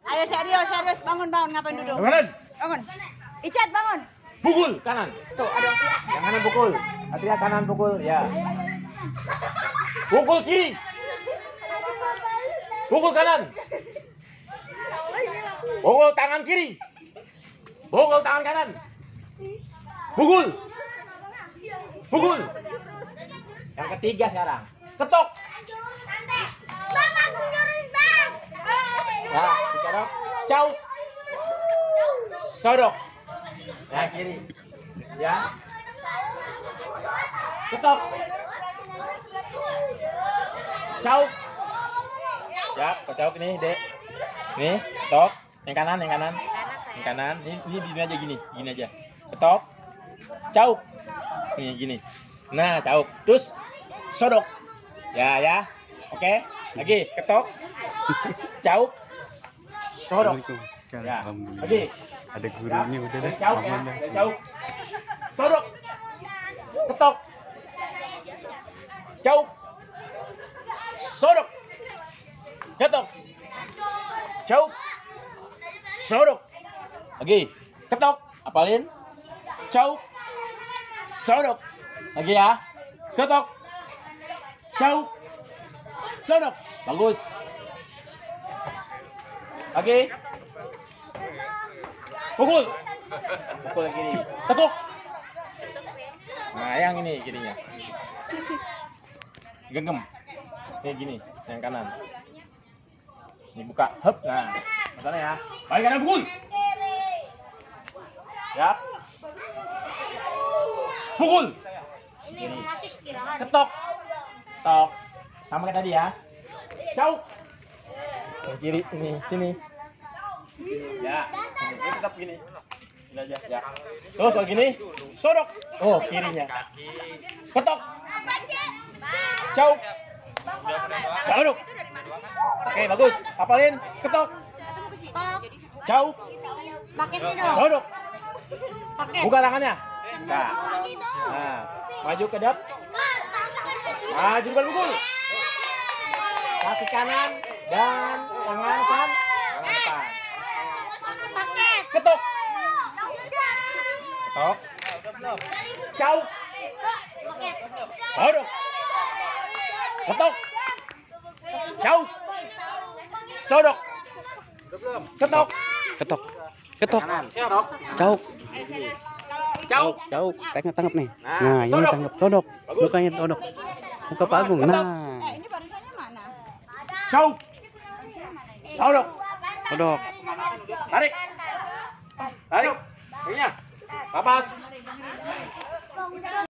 Ayo serius, serius. Bangun, bangun. Ngapain duduk? Bangun. Bangun. Icat, bangun. Pukul kanan. Tuh, aduh. Yang kanan pukul. Atria kanan pukul. Ya. Pukul kiri. Pukul kanan. Pukul tangan kiri. Pukul tangan kanan. Pukul. Pukul. Yang ketiga sekarang. Ketok. Ya, dikerok. Cauk. Sodok. Ya, kiri. Ya. Ketok. Cauk. Ya, kecauk nih, Dek. Nih, ketok. Yang kanan, yang kanan. Yang kanan. Ini gini aja gini, gini aja. Ketok. Cauk. Nih gini. Nah, cauk. Terus sodok. Ya, ya. Oke. Lagi ketok. Cauk. Sodok. Ya. Lagi. Ada gurunya Ya. udah deh. Cauk ya. Cauk. Sodok. Ketok. Cauk. Sodok. Ketok. Cauk. Sodok. Lagi. Ketok. Apalin. Cauk. Sodok. Lagi ya. Ketok. Cauk. Sodok. Bagus. Lagi. Pukul. Pukul yang kiri. Ketuk. Nah, yang ini kirinya. Genggam. Ini gini, yang kanan. Ini buka. Hup. Nah, sana ya. Balik kanan pukul. Ya. Pukul. Ini ketok. Tok. Sama kayak tadi ya. Cauk. Yang kiri ini, sini. Ya. Ini tetap gini. Ini aja, ya. Terus kalau gini, sodok. Oh, kirinya. Ketok. Cauk. Sodok. Oke, bagus. Hafalin. Ketok. Cauk. Sodok. Buka tangannya. Nah, maju ke depan. Maju depan pukul. Kaki kanan dan tangan kan. Tangan depan. Ketok. Ketok. Cauk. Sodok. Ketok. Cauk. Sodok. Ketok. Ketok. Ketok. Ketok. Cauk. Cauk. Cauk. Tangkap nih. Nah, Nah, ini sodok. tangkap sodok. Bagus. Mukanya sodok. Muka Pak Agung. Ketok. Nah, Ini barisannya mana? Cauk. Sodok. sodok. Tarik. Tarik. Ininya. Kapas.